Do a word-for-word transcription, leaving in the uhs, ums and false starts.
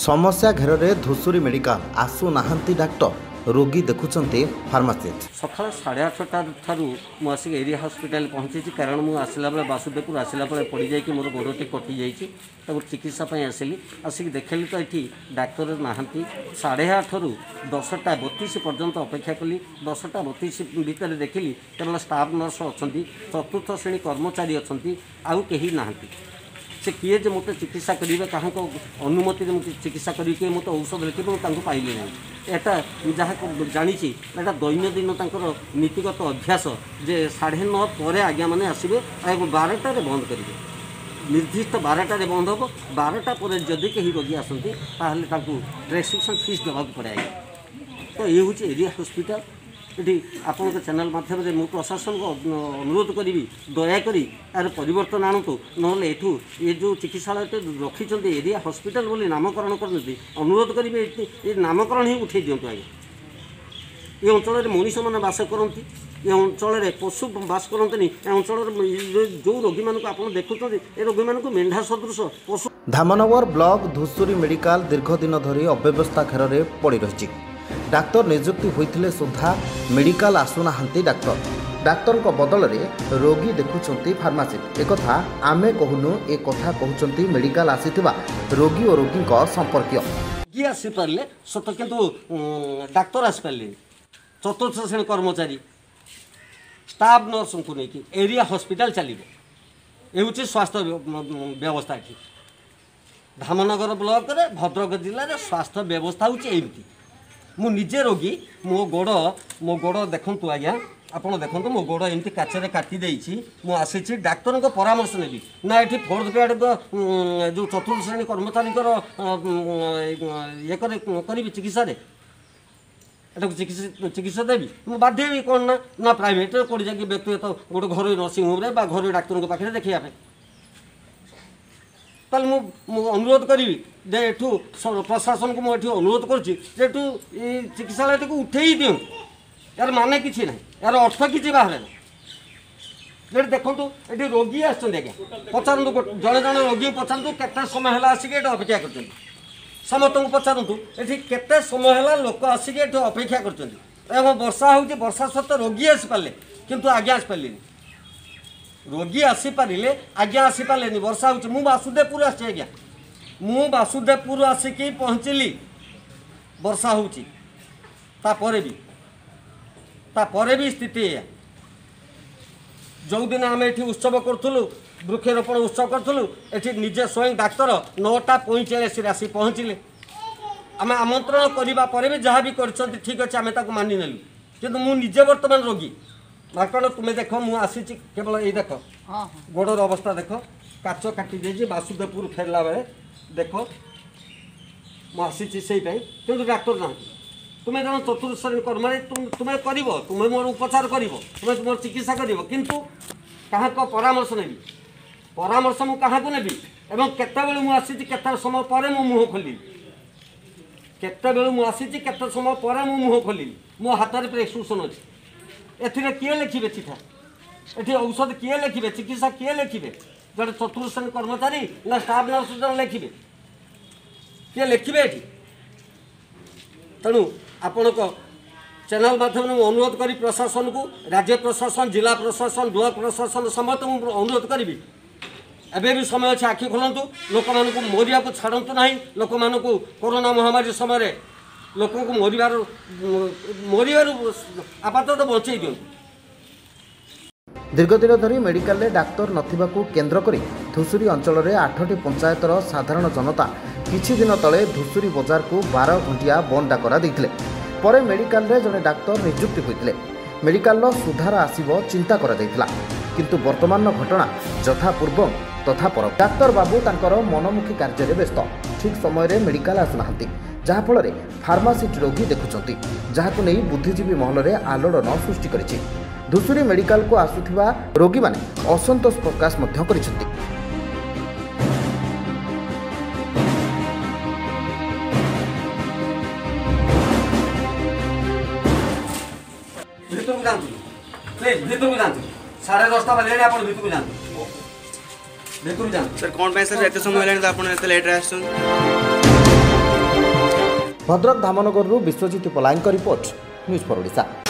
समस्या घेर में धुसुरी मेडिकल आसु नाहांती डाक्टर रोगी देखुंते फार्मासिस्ट सका साढ़े आठटा ठारू मुझे एरिया हॉस्पिटल पहुंची कारण मुझे आसला बेले बासुदेवपुर आसला बेले पड़ जाए मोर गोड़टी कटि जाइए चिकित्सा आसिली आसिक देखली तो ये डाक्तर नहांती साढ़े आठ रु दसटा बतीस पर्यंत अपेक्षा कली दसटा बतीस भितर देखिली केवल स्टाफ नर्स अच्छा चतुर्थ श्रेणी कर्मचारी अच्छा आउ कहीं नहांती से किए जे मत चिकित्सा करेंगे क्या अनुमति चिकित्सा करके मत औषध लिखे मुझे पाइले ना यहाँ जहाँ जानी यहाँ दैनंदिन नीतिगत अभ्यास जे साढ़े नौ पर आज्ञा मैंने आसवे बारटार बंद करेंगे निर्दिष्ट बारटार बंद हम बारटा पर जदि कहीं रोगी आसती प्रेस्क्रिप्शन फीस देवा पड़े तो ये हूँ एरिया हॉस्पिटल ये आपण चैनल माध्यम मु प्रशासन को अनुरोध करी दयाकोरी यार परिवर्तन आणतु ना एठू ये जो चिकित्सालय रखी एरिया हॉस्पिटल बोली नामकरण करते अनुरोध करेंगे ये नामकरण ही उठे दिंतु आज्ञा ये अंचल मनीष मैंने बास करती ये अंचल पशु बास करते ये अंचल जो रोगी मानक आप देखुं ये रोगी मानक मेढ़ा सदृश पशु धामनगर ब्लॉक धुसुरी मेडिकल दीर्घ दिन धरी अव्यवस्था घेर में पड़ रही डाक्तर नियुक्ति होते सुधा मेडिकल आसुना डाक्तर डाक्तर को बदल में रोगी देखुंट फार्मासिस्ट एक आमे कहूनु ए कथा कहते मेडिकल आसीथिबा रोगी और रोगी संपर्क किए आसीपारे सत किंतु डाक्तर आसीपारे चतुर्थ श्रेणी कर्मचारी स्टाफ नर्स को लेकिन एरिया हॉस्पिटल चलिए ये स्वास्थ्य व्यवस्था ये धामनगर ब्लॉक रे भद्रक जिले में स्वास्थ्य व्यवस्था होती मु निजे रोगी मो गोड़ मो गोड़ देखु आज्ञा आपड़ देखो मो गोड़ एमती काचरे काटी मुझे आसी डाक्तर को परामर्श नेबी ना ये फोर्थ ग्रेड जो चतुर्थ श्रेणी कर्मचारी ये करी चिकित्सा चिकित्सा चिकित्सा देवी मुझे बाध्य कौन ना ना प्राइवेट पड़ जाए व्यक्तिगत गोटे घर नर्सिंग होम घर डाक्तर पाखे देखा ताल मु अनुरोध करी जे एठू प्रशासन को मुझे अनुरोध करूँ चिकित्सालय को उठे ही दिं यार माने कि ना यार अर्थ कि बाहर ना देखो ये रोगी आज्ञा पचारू जड़े जड़े रोगी पचारू के समय है आसिक अपेक्षा कर समस्त को पचारू ये के समय है लोक आसिक अपेक्षा कर वर्षा हो वर्षा सहित रोगी आसीपारे किंतु आज्ञा आसीपारे रोगी आसीपारे आज्ञा आसीपारे वर्षा हो वासुदेवपुर आसी आज्ञा मु वासुदेवपुर आसिक पहुँचली वर्षा होपर भी तापर भी स्थिति जो दिन आम ये उत्सव करूँ वृक्षरोपण उत्सव करूँ ये निजे स्वयं डाक्तर नौटा पैंचाश आसी पहुँचले आम आमंत्रण करने भी जहाँ भी कर ठीक अच्छे आम मानि नेलु कि मुझे बर्तमान रोगी डाक्तर तुम्हें देख मुझे आसी केवल ये देख गोड़र अवस्था देख काच काटी जाइए वासुदेवपुर फेरला बेले देख मुझे कि डाक्तर ना तुम्हें जन चतुर्थ श्रेणी कर्मचारी तुम तुम्हें कर तुम्हें मोर उपचार कर तुम्हें मोर चिकित्सा कर किंतु क्या परामर्श नेबी परामर्श मुझे क्या नेबी एवं केते मुझे के समय पर मुँह खोल केते मुझे आसी के समय पर मुँह खोल मो हाथ में प्रेस्क्रिप्शन अच्छी एथिरे किए लिखे चिठा ये औषध किए लिखे चिकित्सा किए लिखे जो चतुर्थ श्रेणी कर्मचारी ना स्टाफ नर्स जन लिखे किए लिखे ये तेणु आपण को चैनल माध्यम अनुरोध करी प्रशासन को राज्य प्रशासन जिला प्रशासन ब्लॉक प्रशासन समस्त अनुरोध करी एवं भी समय अच्छे आखि खोलतु लोक मान मरिया को छाड़ू ना लोक मान कोरोना महामारी समय लोक को मरबार मरबार आपातत बचे दिंतु दीर्घ दिन धरी मेडिकल रे डाक्तर नथिबा को केन्द्र करी धुसुरी अंचल में आठटी पंचायतर साधारण जनता किछि दिन तले धुसुरी बजार को बारह घंटिया बंद डाकरा देथिले परे मेडिकल रे जने डाक्तर नियुक्ति होइतिले मेडिकल सुधार आसीबो चिंता करा दैथिला किंतु वर्तमान घटना यथा पूर्व तथा पर डाक्तर बाबू तांकर मनमुखी कार्य रे व्यस्त ठीक समय रे मेडिकल आसुनाहांती जहाँफल फार्मासिस्ट रोगी देखुंट जहां नहीं बुद्धिजीवी महल में आलोड़न सृष्टि करिछि धुसुरी मेडिकल को आसुथिबा रोगी माने असंतोष प्रकाश मध्य करिसेंती साढ़े दसटा बजे आप भितर जाते सर कौन पे सर एत समय तो आप लेट आस भद्रक धामनगरରୁ ବିଶ୍ୱଜିତ ପଲାଙ୍କ रिपोर्ट न्यूज फॉर ओडिशा।